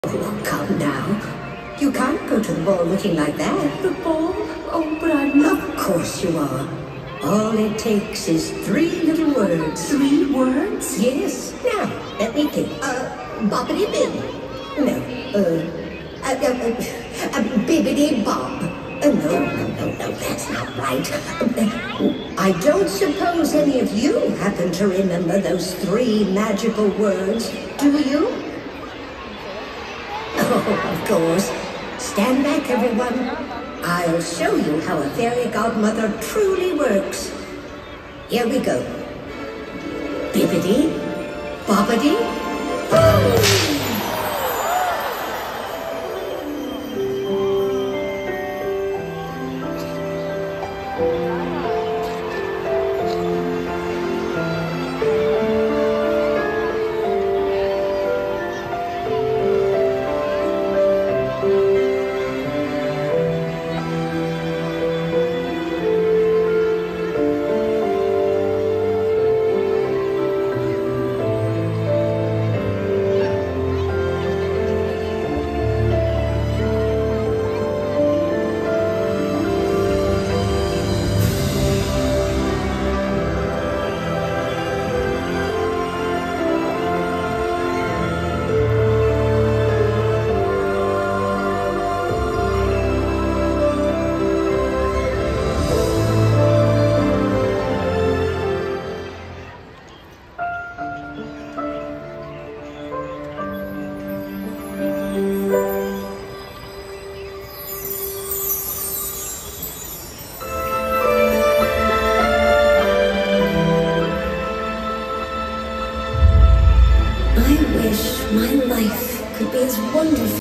Oh, come now. You can't go to the ball looking like that. The ball? Oh, but I'm not. Of course you are. All it takes is 3 little words. 3 words? Yes. Now, let me think. Bobbity-bib. No. Bibbidi-bob. No, that's not right. I don't suppose any of you happen to remember those 3 magical words, do you? Oh, of course. Stand back, everyone. I'll show you how a fairy godmother truly works. Here we go. Bibbidi, bobbidi, boo! I wish my life could be as wonderful